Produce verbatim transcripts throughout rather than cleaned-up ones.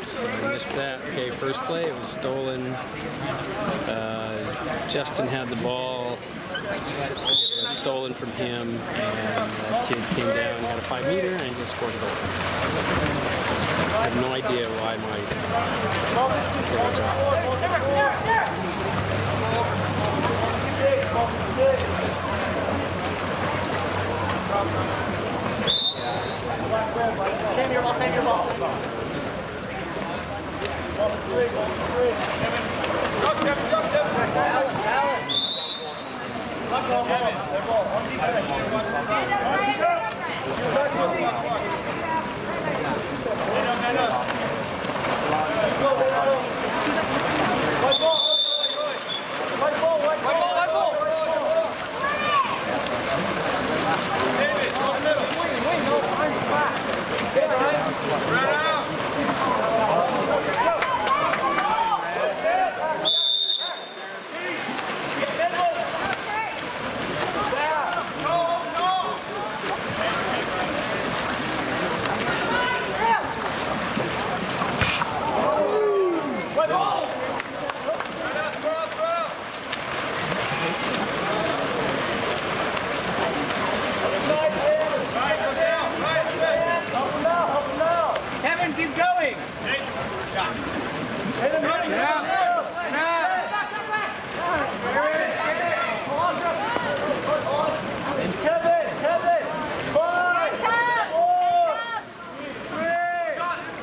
Oops, I missed that. Okay, first play, it was stolen. Uh, Justin had the ball. It was stolen from him, and that kid came down and got a five meter and just scored a goal. I have no idea why my play was off. Take your ball, take your ball. Three, three. Go, Kevin, go, Kevin. Alan, Alan. Come on, Kevin. Good ball. Hand up, hand up. Go, go, go. White ball. White ball, white ball, white ball. David, go middle. Wait, wait, no, I'm back. Get right. Right out. Keep going! Kevin! Kevin! Five! Four! Three!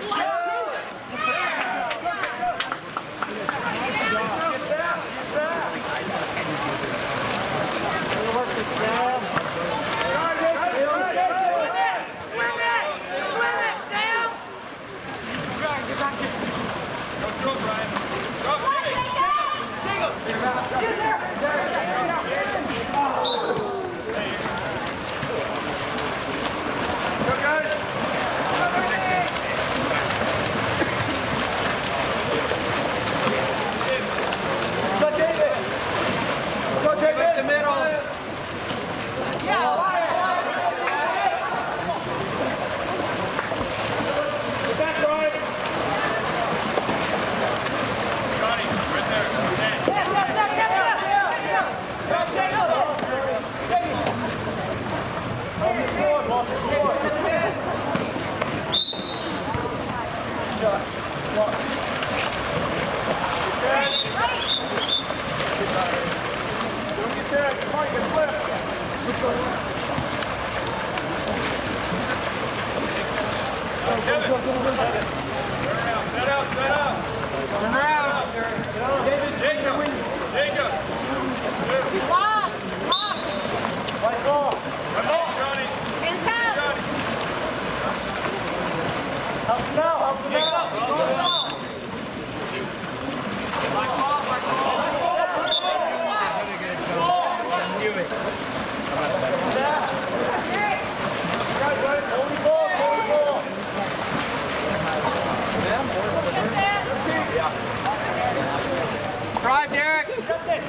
Drive, Derek! There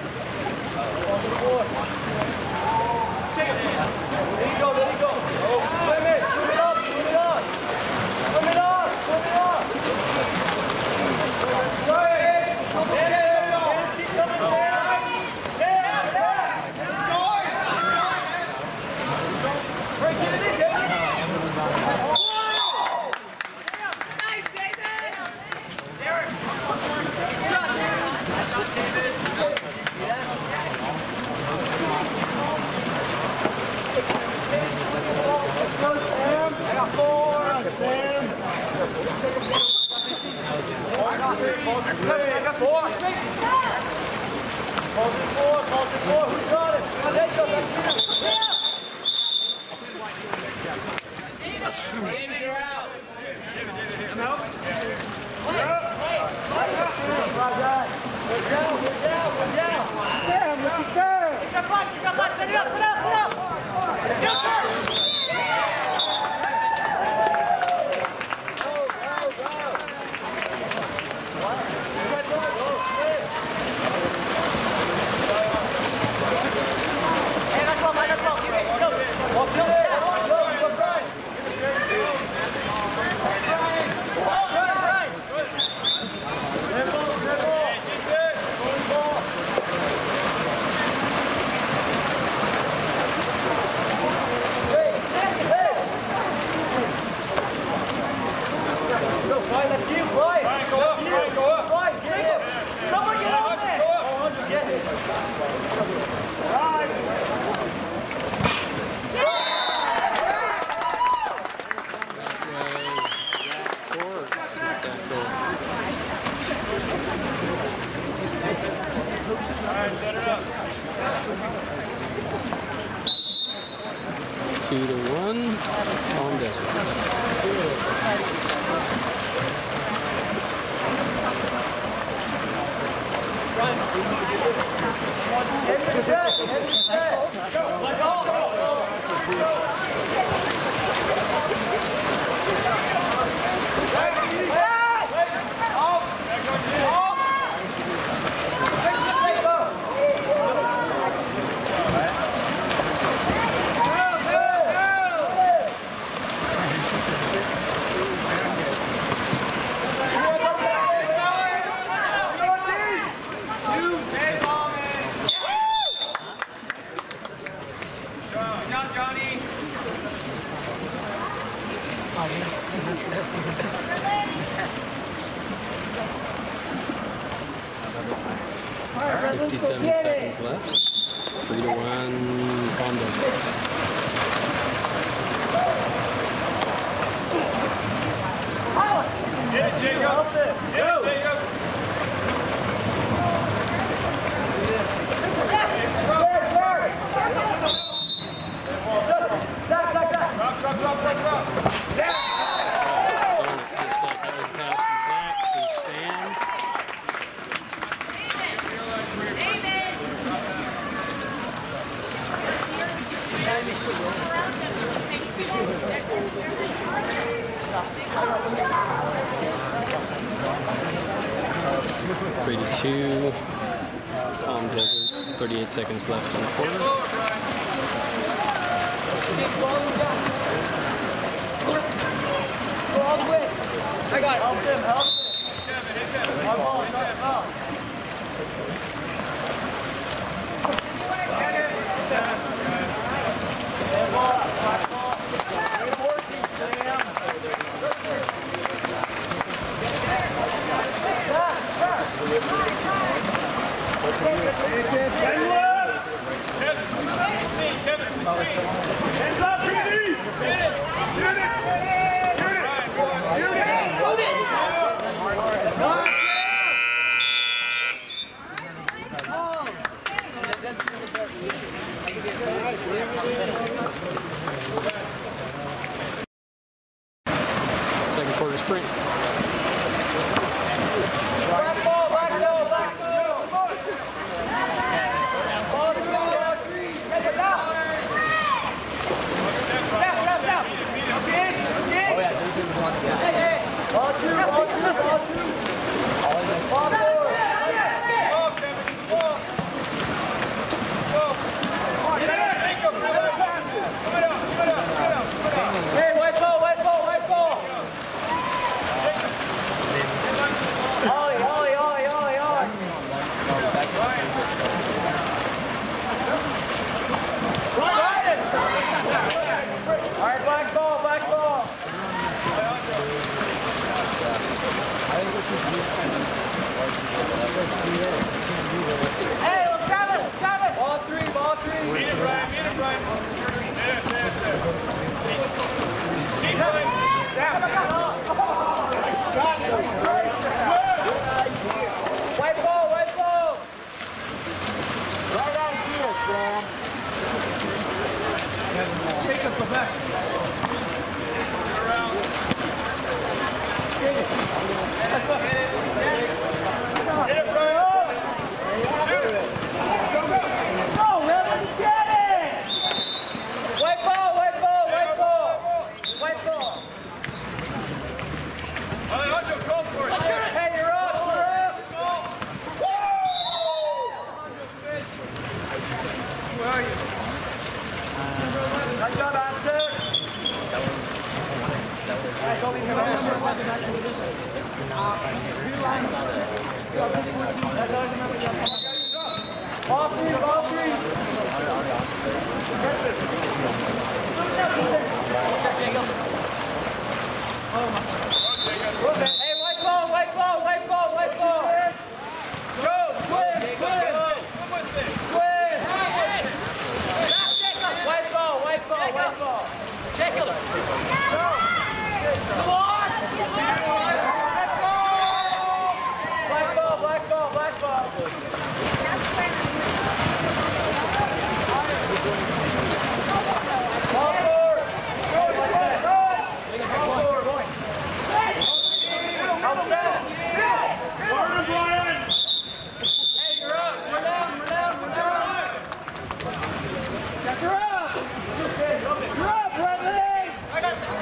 you go, there you go. Oh, wait a minute, swim it up, swim it up. Swim it up, swim it up. Go ahead. Dan, keep coming down. Dan, Dan. Break it in, get it in. Nice, David. Derek. I got four. Sam. I got four. Hold it four. Hold it four. Who's got it? Take them. David, you're out. I'm out. We're down. We're down. We're down. Sam, look at Sam. You got punch. You got punch. Set it up. Set it up. Set it up. Go, sir. Fifty-seven seconds left. Three to one. Palm Desert. Get it, Jacob. Get it, Jacob. Drop, drop, drop, drop, drop. Yeah. Just like that was a pass from Zach to Sam. Three to two. Palm Desert. Thirty-eight seconds left in the quarter. I got it. Help him, help him. Kevin, hit Kevin. Hit ball, hit Kevin. Kevin, sixteen. Hands up, P D! Hit it! Shoot it! Shoot it! Shoot it! Hold it! Second quarter sprint. Black ball, black ball, black ball! Ball three, ball three! Take it down! Down, down, down! Again, again! Oh yeah, this is one. Hey, hey! Ball two, ball two, ball two! Ball four! Ball, Kevin, ball! Ball! Get it! Take him! Come it up! Come it up! Come it up! Come it up! Hey, white ball, white ball, white ball! Ollie, Ollie, Ollie, Ollie, Ollie. Ryan! All right, black ball, black ball. Hey, let's grab it, let's grab it. Ball three, ball three. Beat it, Brian, beat it, Brian. Yes, yes, yes. Keep going. Down. Shot. White ball, white ball! Right out here, Sam. Take us back. Around. Get it. Get it, Brian. Shoot it. Go, go. Go, Evan, get it! White ball, white ball, white ball. White ball. Alejandro, go for it. Hey, you're up, you're up. Where are you? Nice job, Astor. Ball three, ball three. Hey, white ball, white ball, white ball, white ball. Go, swim, swim. Swim. White ball, white ball, white ball. Jacob. Go. Come on. Black ball, black ball, black ball. Ball four. Go, go, go. Ball four, going. Help set. Warren, Brian. Hey, you're up. We're down, we're down, we're down. Yes, you're up. You're up, Bradley. I got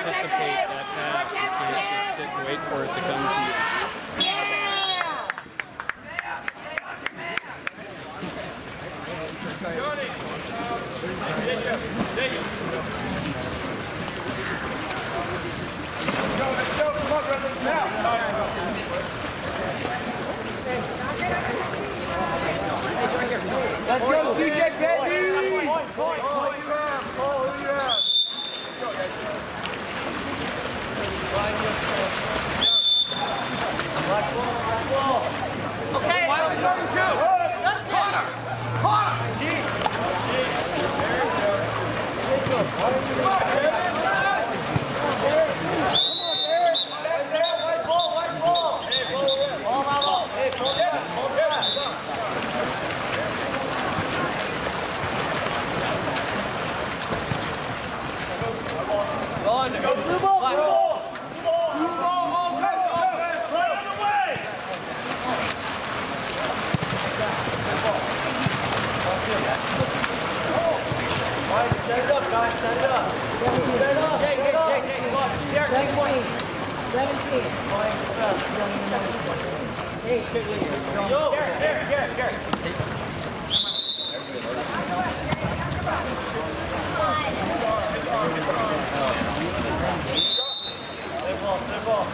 anticipate that pass. You can't just sit and wait for it to come to you. Let's go, C J, baby! Point, point, Paul, you have. Paul, who you have? Okay, why are we going to? Let's corner! Corner! White ball, white ball! Ball level! Hey, pull that, pull that! Go on, go blue ball, blue ball! Blue ball, offense, offense! Right on the way! Set it up, guys, set it up. Set it up, set it up. Derek, take point. seventeen. Yo, Derek, Derek, Derek, Derek. Play ball, play ball.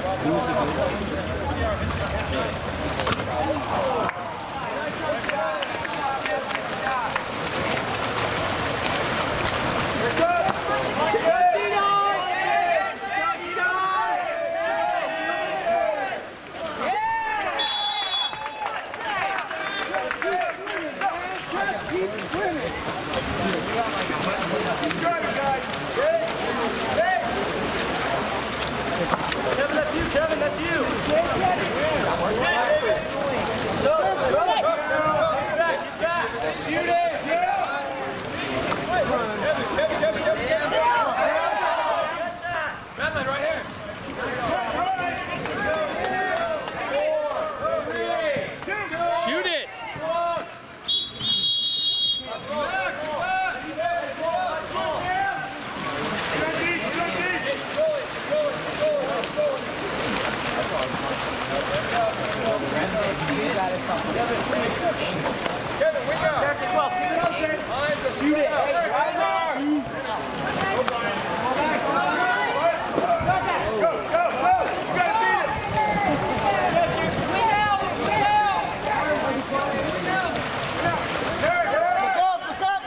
Kevin, that's you. Kevin, that's you. Go, go, go. Get back, get back. Shoot it. Kevin, Kevin, Kevin, Kevin. Batman, right here. Shoot it! Kevin, we go. Shoot it. Hey, right there. Go, Brian. Go, go, go. You gotta beat it. We know, we know. We know. Derek, Derek. Look up, look up.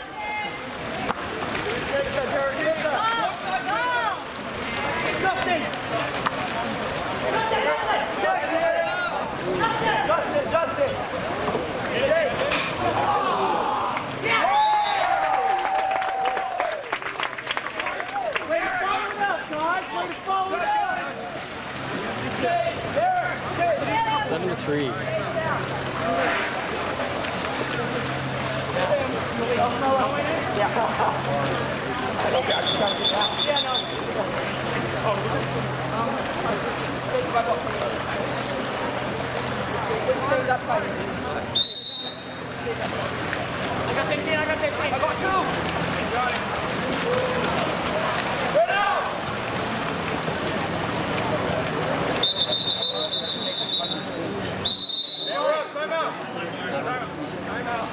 Get that, Derek, get that. Justin. Justin, Justin. Seven to three. I got fifteen, I got fifteen. I got two. Got it. Get out! Hey, we're up. Time out. Time out. Time out.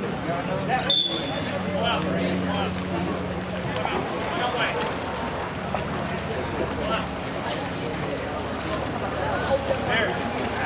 Go out. Go out. No way. Go out. There.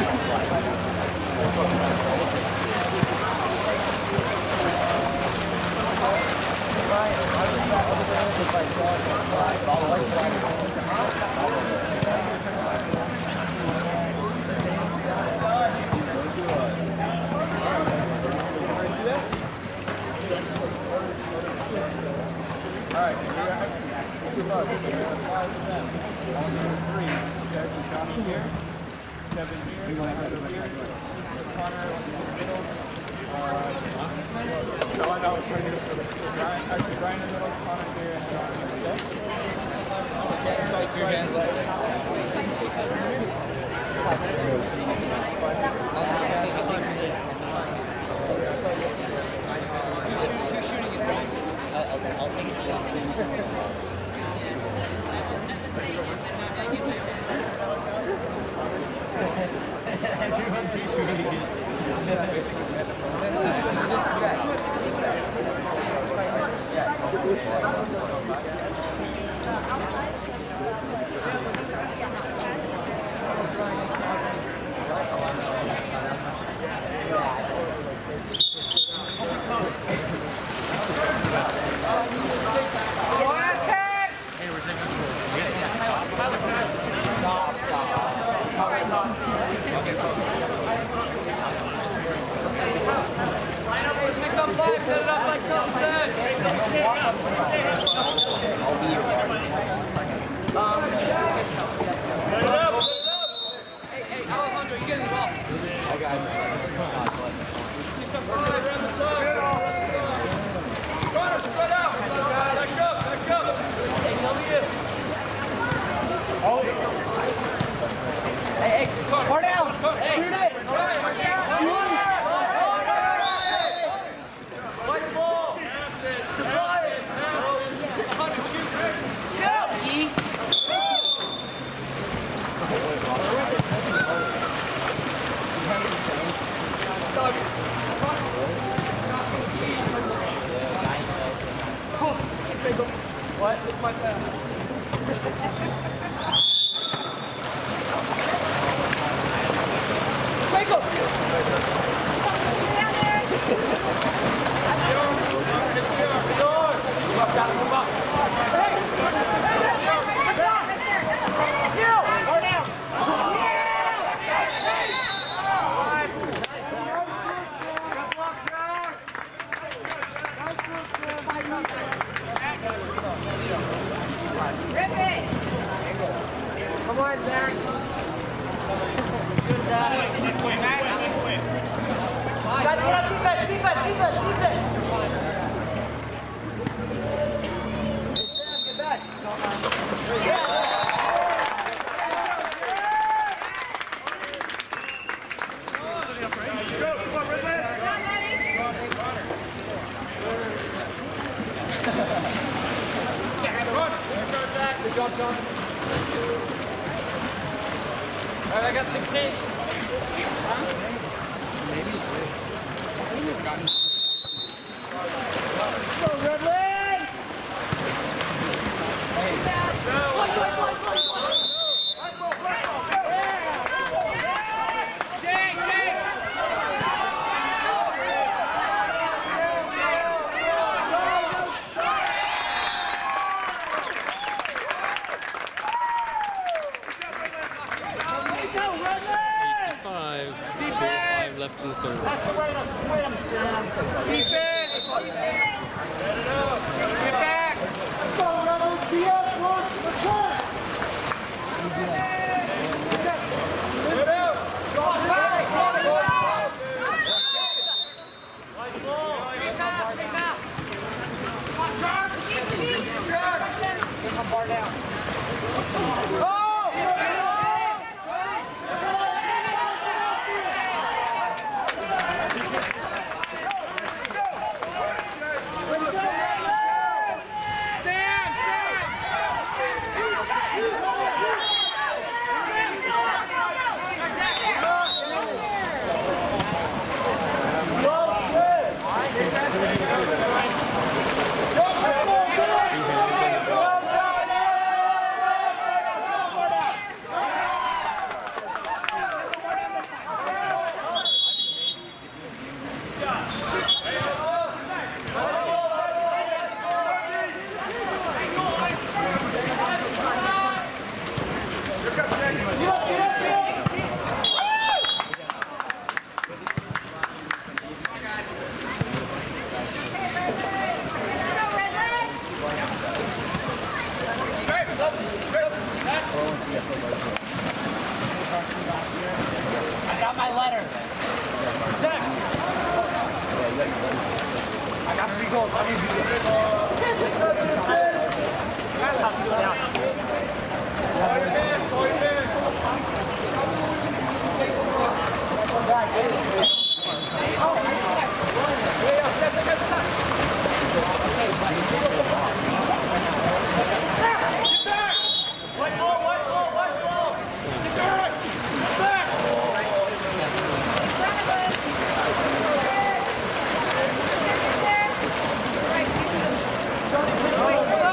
Kevin here, Connor in the middle. No, I know, it's right here. Brian, Brian in the middle, Connor here, and John here. Okay, so your hands like Who's shooting it, right? I'll take it. Left in the third. I got my letter. I got three goals. I need you Go,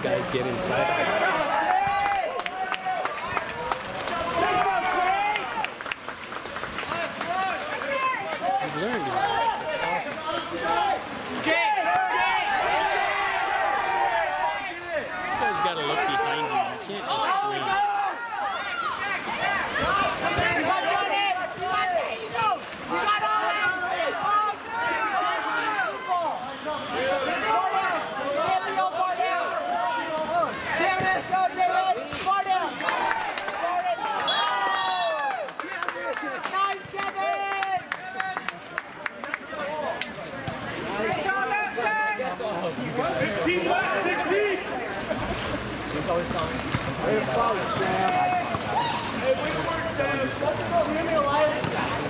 guys get inside. You've learned to relax. That's awesome. You guys got to look behind you. You can't just swing. Hey, we work, Sam. Let's go. Give me a light.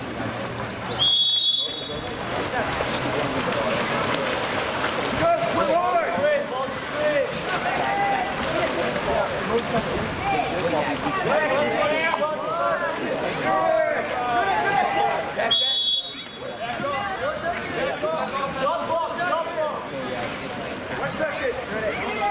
Good. Good hard. Great. Ball straight. One second.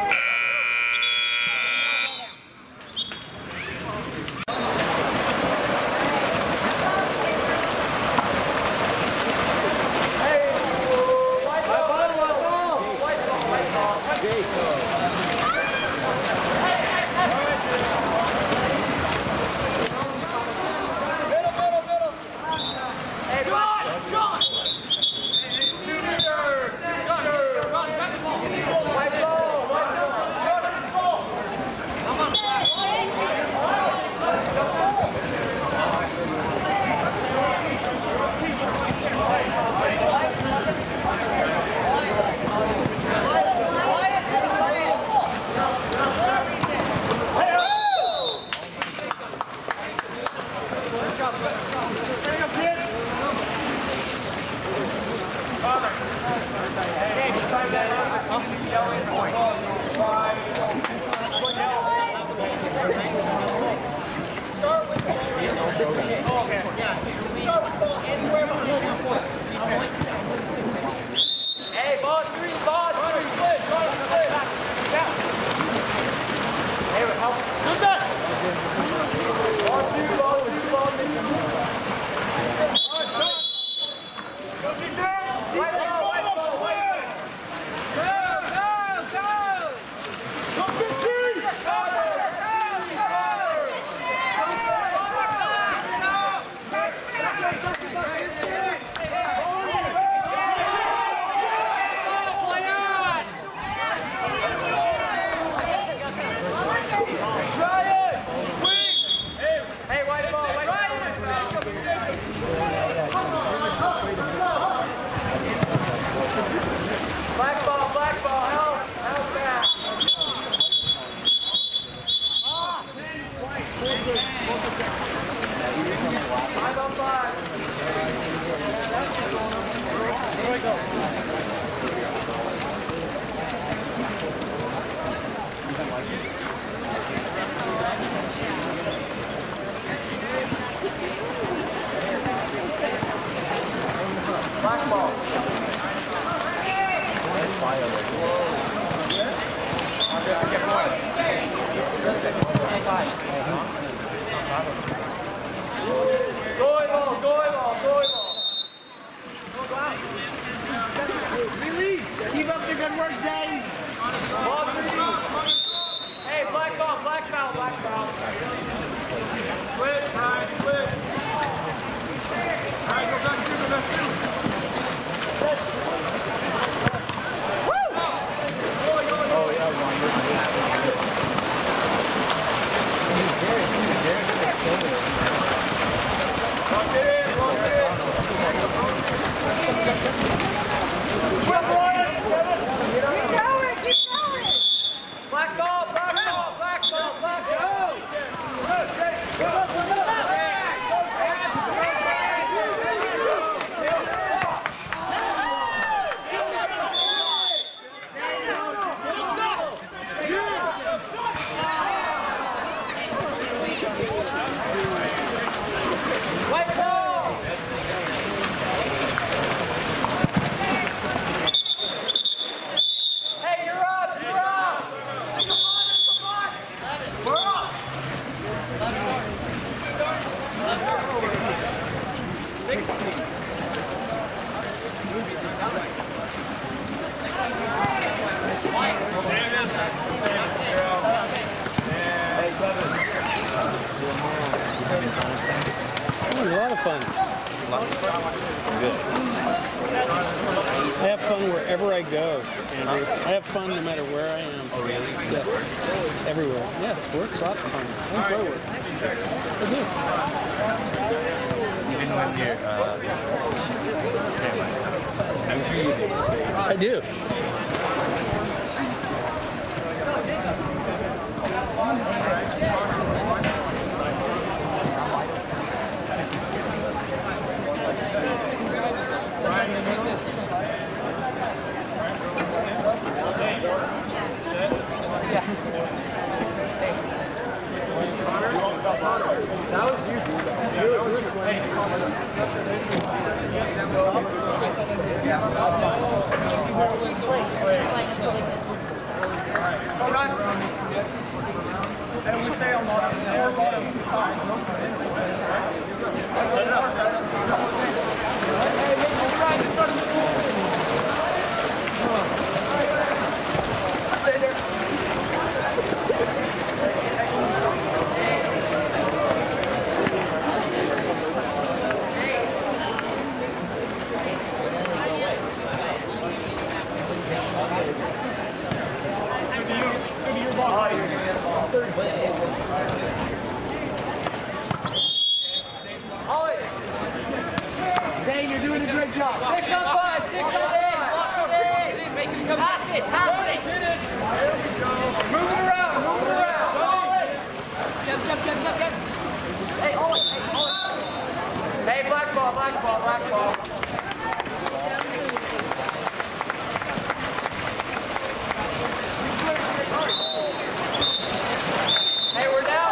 Hey, you're up, you're up! Oh, a lot of fun. Lots of fun. Good. I have fun wherever I go, Andrew. I have fun no matter where I am. Oh, really? Yes. Everywhere. Yes, work's lots of fun. I enjoy work. I do. Even when you're, uh, I'm sure you do. I do. That was you, dude. That was you. And we say a lot of more bottom two times. Zane, you're doing a great job. Six on five, six on eight. Pass it, pass it. Move it around, move it around. Jump, jump, jump, jump, jump. Hey, hold it, hey, hold it. Hey, black ball, black ball, black ball. Hey, we're down.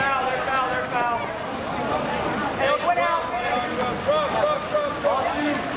Hey, foul, they're foul, they're foul. Hey, one out.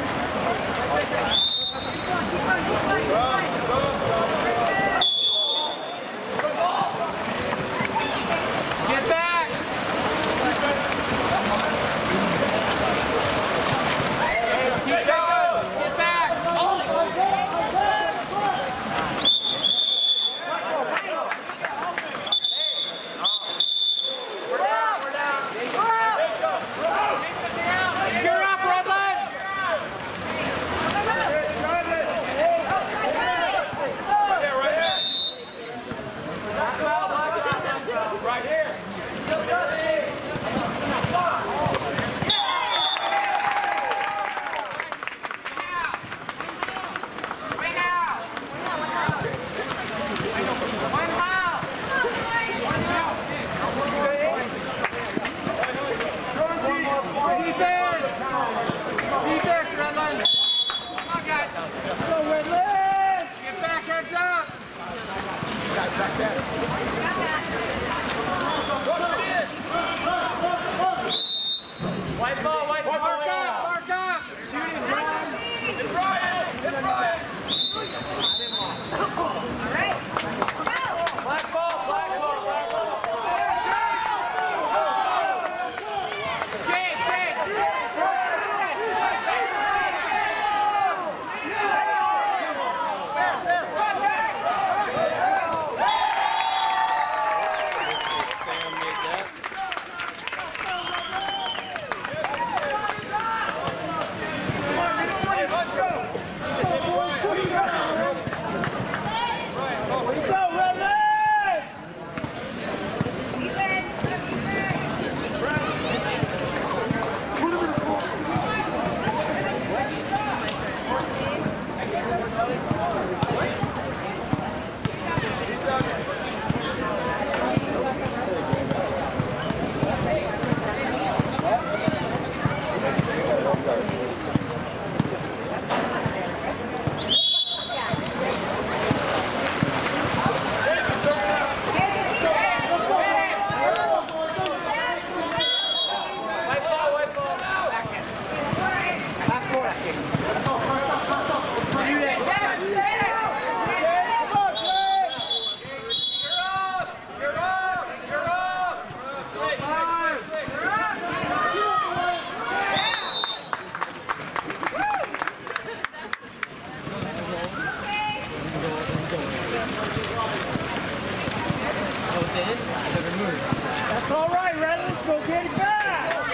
That's all right, Red. Let's go get it back.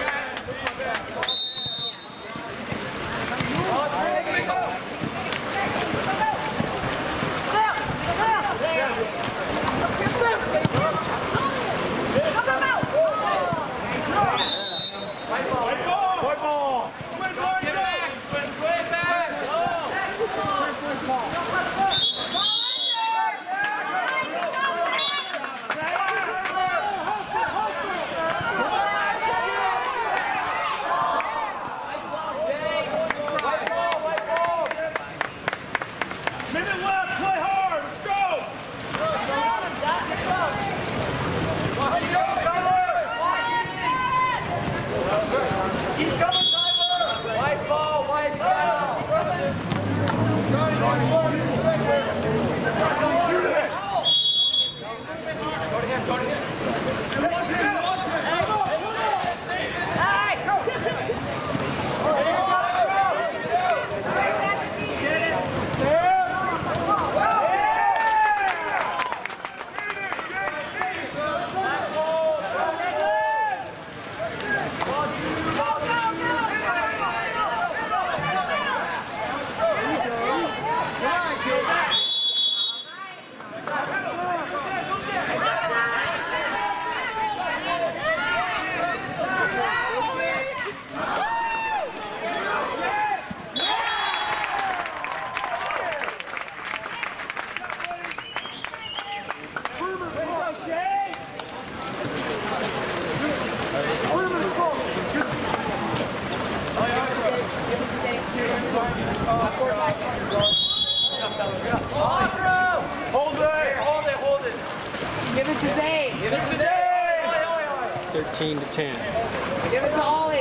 thirteen to ten. Give it to Ollie.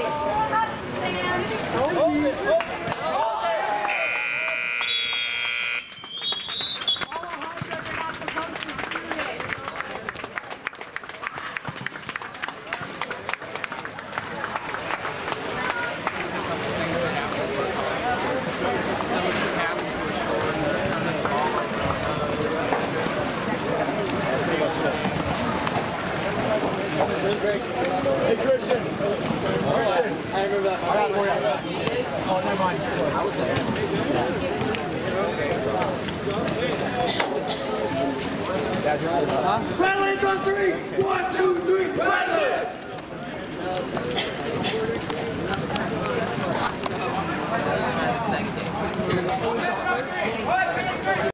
Hold it. Hey, Christian. Christian. I remember that. I got it for you. Oh, never mind. Huh? Badlands on three. One, two, three. Badlands.